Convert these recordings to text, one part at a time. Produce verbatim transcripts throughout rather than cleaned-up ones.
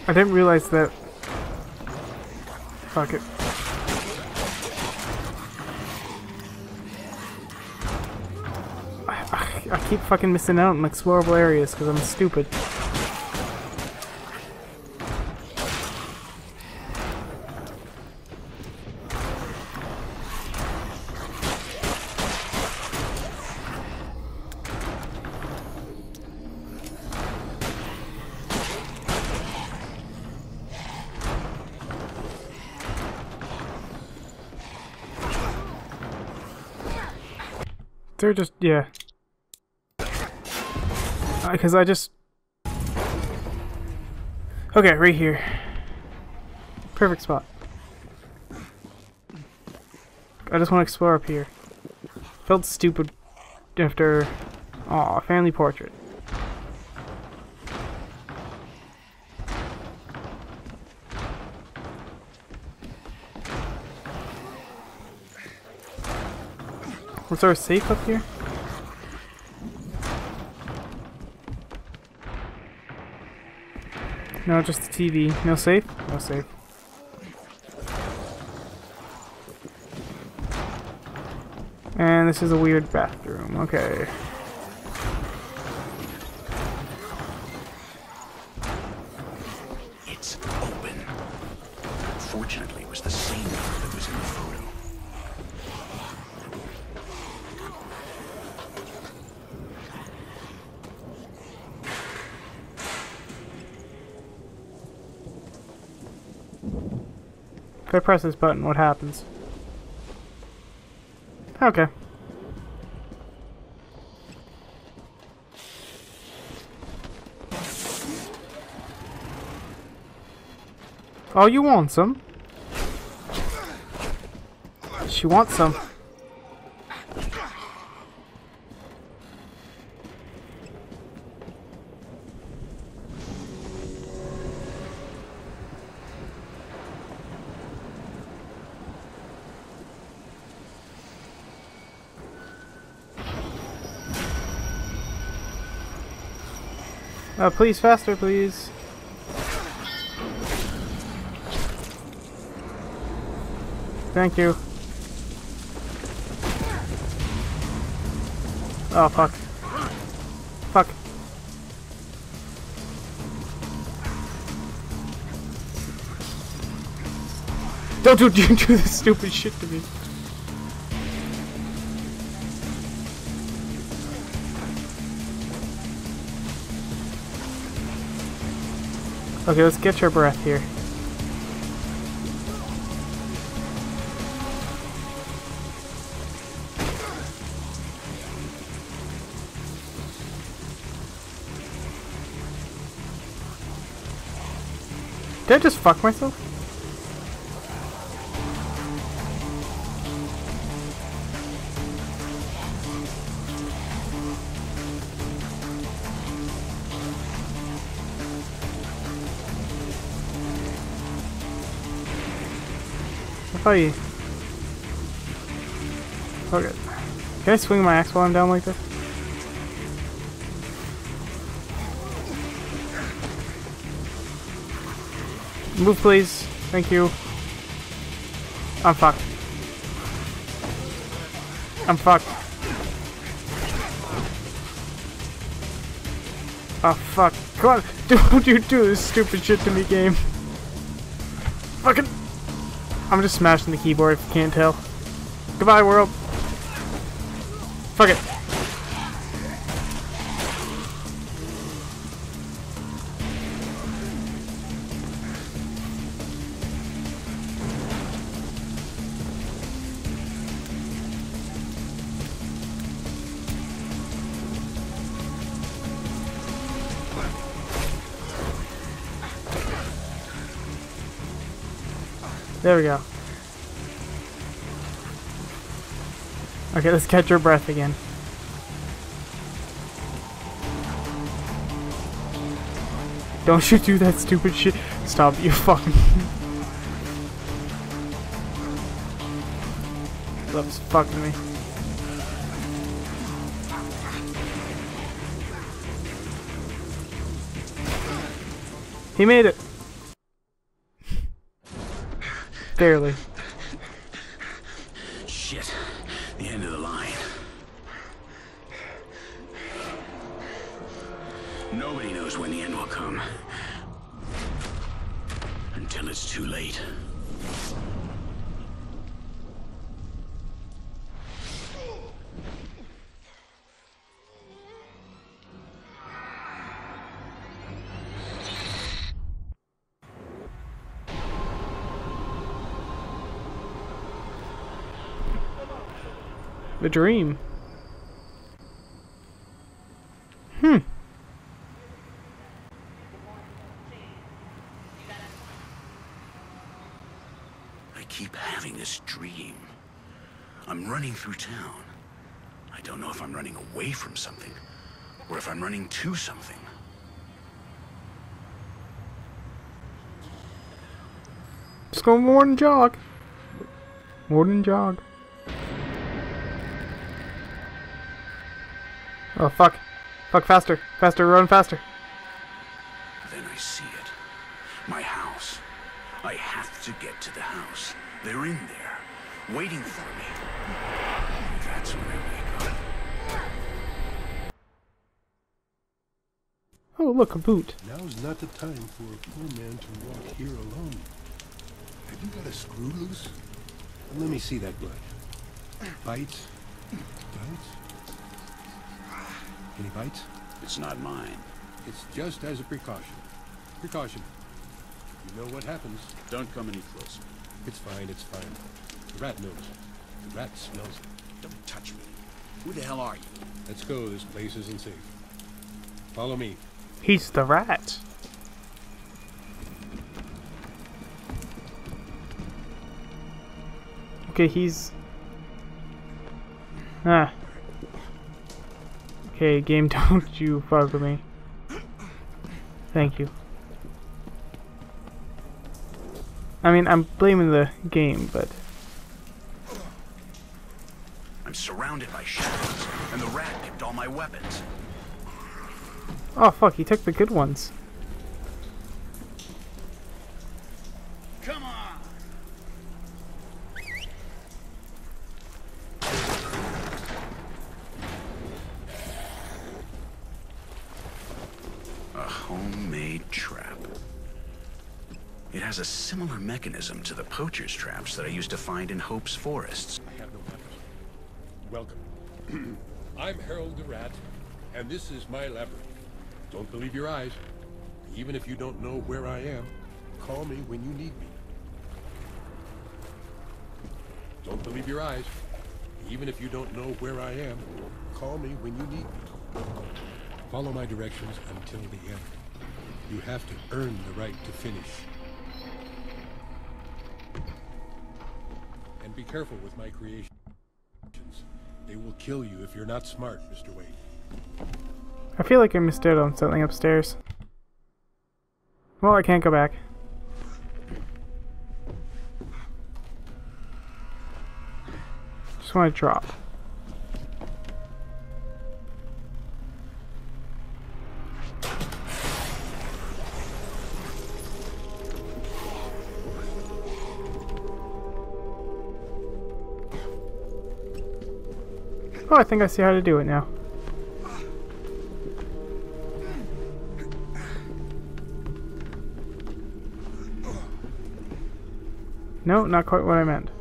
I didn't realize that. Fuck it. I, I, I keep fucking missing out on explorable areas because I'm stupid. They're just, yeah. Because I just... Okay, right here. Perfect spot. I just want to explore up here. Felt stupid after... Aw, family portrait. Was there a safe up here? No, just the T V. No safe? No safe. And this is a weird bathroom. Okay. It's open. Fortunately, it was the same door that was in the photo. If I press this button, what happens? Okay. Oh, you want some? She wants some. Uh, please, faster, please. Thank you. Oh, fuck. Fuck. Don't do, do, do this stupid shit to me. Okay, let's get your breath here. Did I just fuck myself? I thought you... Okay. Can I swing my axe while I'm down like this? Move, please. Thank you. I'm fucked. I'm fucked. Oh, fuck. Come on. Don't you do this stupid shit to me, game. Fucking... I'm just smashing the keyboard if you can't tell. Goodbye, world. Fuck it. There we go. Okay, let's catch your breath again. Don't you do that stupid shit. Stop, you fucking... Love's fucking me. He made it. Barely. Shit. The end of the line. Nobody knows when the end will come. Until it's too late. The dream. Hmm. I keep having this dream. I'm running through town. I don't know if I'm running away from something, or if I'm running to something. Just go more than jog. More than jog. Oh, fuck. Fuck, faster. Faster, run faster. Then I see it. My house. I have to get to the house. They're in there, waiting for me. That's when I wake up. Oh, look, a boot. Now's not the time for a poor man to walk here alone. Have you got a screw loose? Let me see that blood. Bites? Bites? Any bites? It's not mine. It's just as a precaution. Precaution. You know what happens. Don't come any closer. It's fine, it's fine. The rat knows. The rat smells it. Don't touch me. Who the hell are you? Let's go, this place isn't safe. Follow me. He's the rat. Okay, he's... Ah. Okay, game, don't you fuck with me. Thank you. I mean, I'm blaming the game, but... I'm surrounded by shadows, and the rat picked all my weapons. Oh fuck, he took the good ones. Come on! A homemade trap. It has a similar mechanism to the poacher's traps that I used to find in Hope's forests. I have no weapons. Welcome. I'm Harold the Rat, and this is my labyrinth. Don't believe your eyes. Even if you don't know where I am, call me when you need me. Don't believe your eyes. Even if you don't know where I am, call me when you need me. Follow my directions until the end. You have to earn the right to finish. And be careful with my creations. They will kill you if you're not smart, Mister Wade. I feel like I missed out on something upstairs. Well, I can't go back. Just want to drop. Oh, I think I see how to do it now. No, not quite what I meant.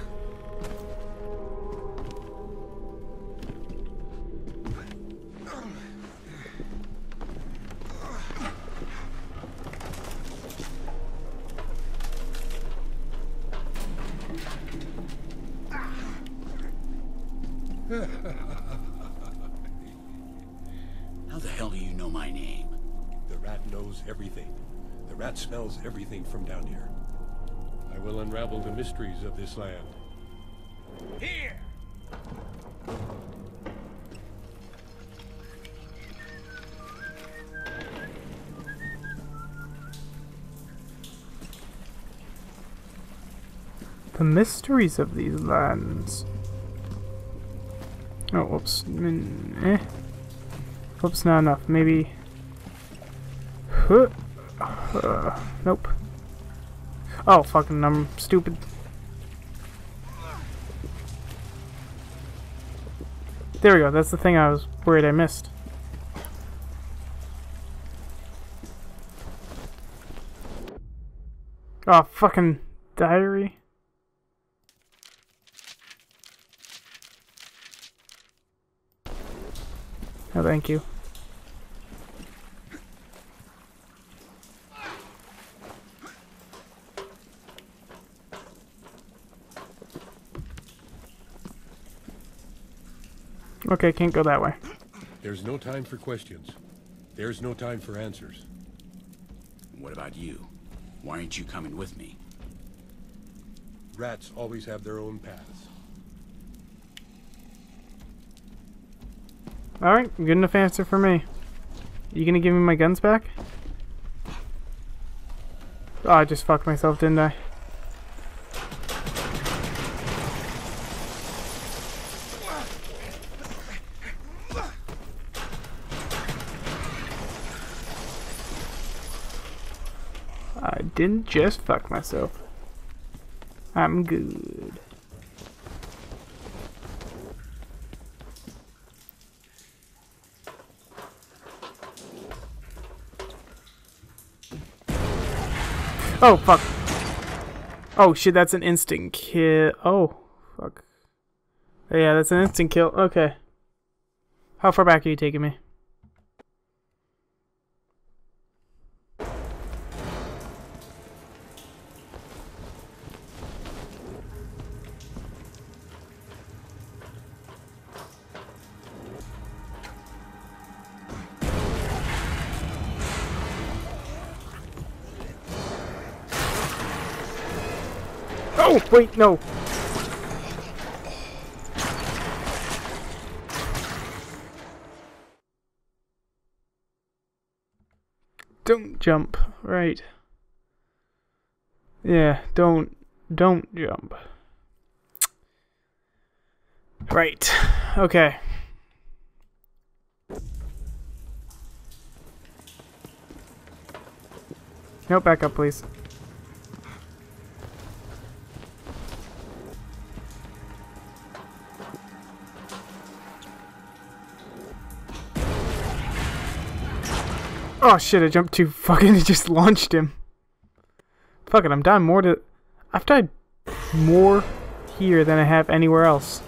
How the hell do you know my name? The rat knows everything. The rat smells everything from down here. I will unravel the mysteries of this land. Here! The mysteries of these lands. Oh, whoops. Mm, eh. Whoops, not enough. Maybe... Huh. Uh, nope. Oh, fucking, I'm stupid. There we go. That's the thing I was worried I missed. Oh, fucking diary. Oh, thank you. Okay, can't go that way. There's no time for questions. There's no time for answers. What about you? Why aren't you coming with me? Rats always have their own paths. Alright, good enough answer for me. You gonna give me my guns back? Oh, I just fucked myself, didn't I? I didn't just fuck myself. I'm good. Oh, fuck. Oh, shit, that's an instant kill. Oh, fuck. Yeah, that's an instant kill. Okay. How far back are you taking me? Oh, wait, no. Don't jump. Right. Yeah, don't, don't jump. Right. Okay. No, back up, please. Oh shit, I jumped too fucking just launched him. Fuck it, I'm down more to... I've died more here than I have anywhere else.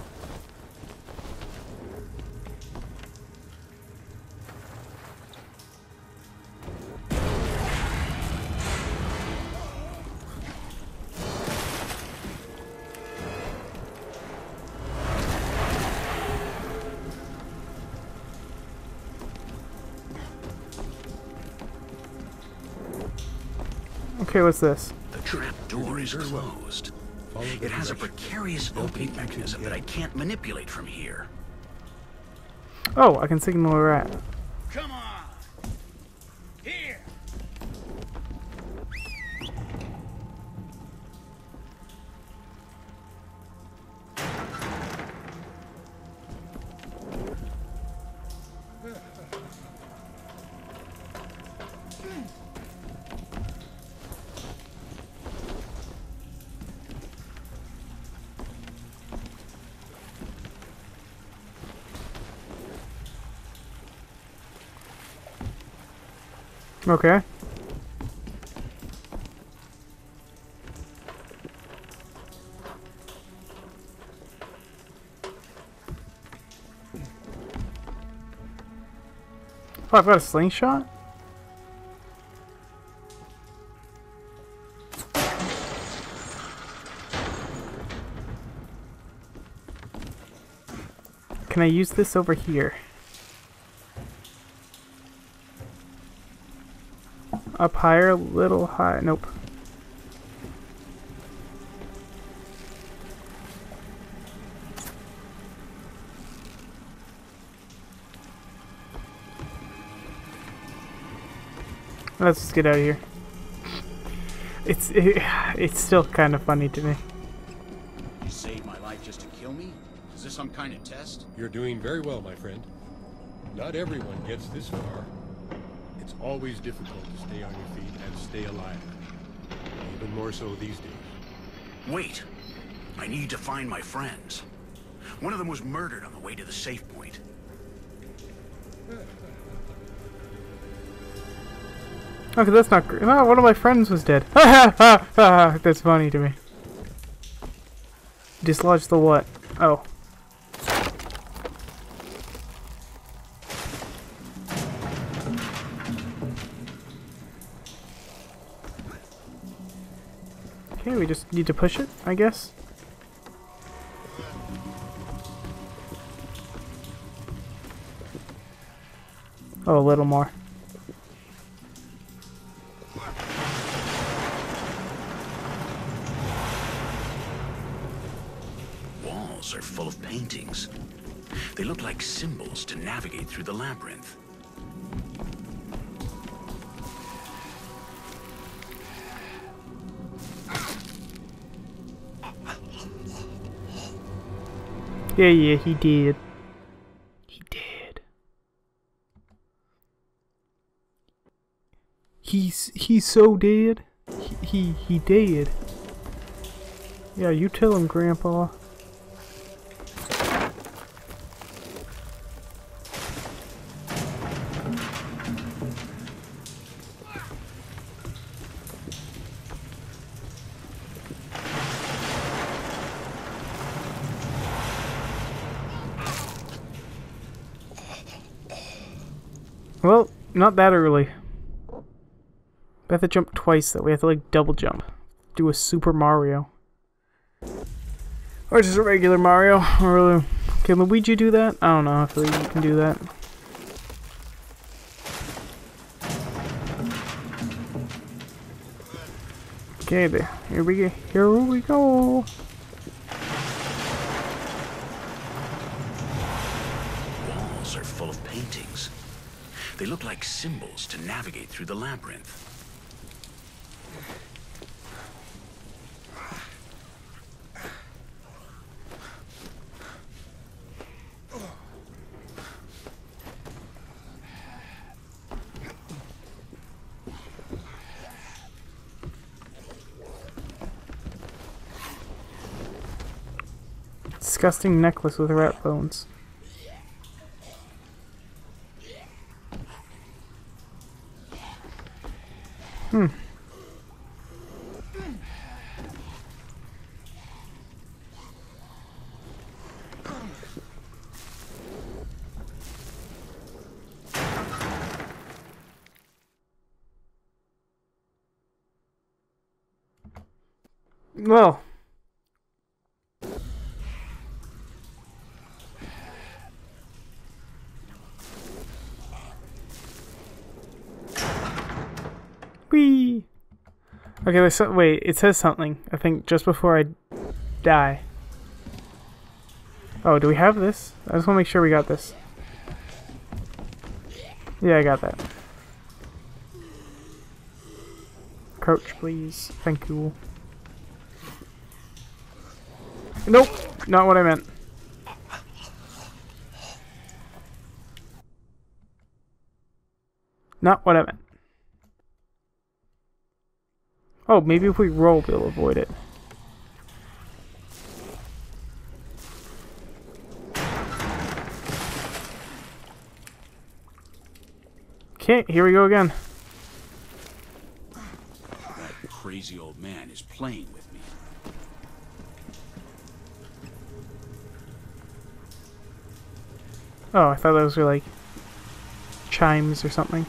Okay, what's this? The trap door is closed. It has a precarious opening mechanism that I can't manipulate from here. Oh, I can signal a rat. Come on! Here! Okay. Oh, I've got a slingshot? Can I use this over here? Up higher, a little high. Nope. Let's just get out of here. It's it, it's still kind of funny to me. You saved my life just to kill me? Is this some kind of test? You're doing very well, my friend. Not everyone gets this far. It's always difficult to stay on your feet and stay alive. Even more so these days. Wait! I need to find my friends. One of them was murdered on the way to the safe point. Okay, that's not great. Oh, one of my friends was dead. Ha ha ha! That's funny to me. Dislodge the what? Oh. Okay, we just need to push it, I guess. Oh, a little more. Walls are full of paintings. They look like symbols to navigate through the labyrinth. Yeah, yeah, he did. He did. He's he's so dead. He he, he dead. Yeah, you tell him, Grandpa. Well, not that early. We have to jump twice though. We have to like double jump. Do a Super Mario. Or just a regular Mario. Or can Luigi do that? I don't know if Luigi can do that. Okay, there. Here we go. Here we go. Walls are full of paintings. They look like symbols to navigate through the labyrinth. Disgusting necklace with rat bones. Hmm. Well. Whee! Okay, there's so wait, it says something, I think, just before I die. Oh, do we have this? I just want to make sure we got this. Yeah, I got that. Crouch, please. Thank you. Nope! Not what I meant. Not what I meant. Oh, maybe if we roll, we'll avoid it. Okay, here we go again. That crazy old man is playing with me. Oh, I thought those were like chimes or something.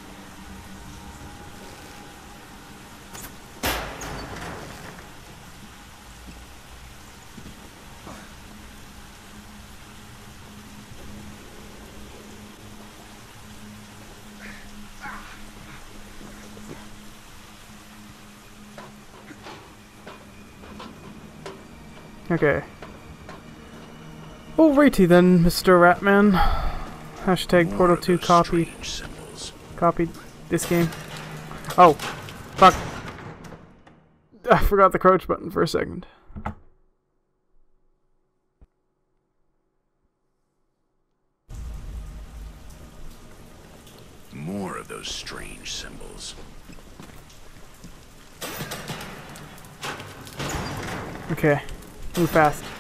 Okay. Alrighty then, Mister Ratman. Hashtag Portal two copied. Copied this game. Oh, fuck. I forgot the crouch button for a second. More of those strange symbols. Okay, move fast.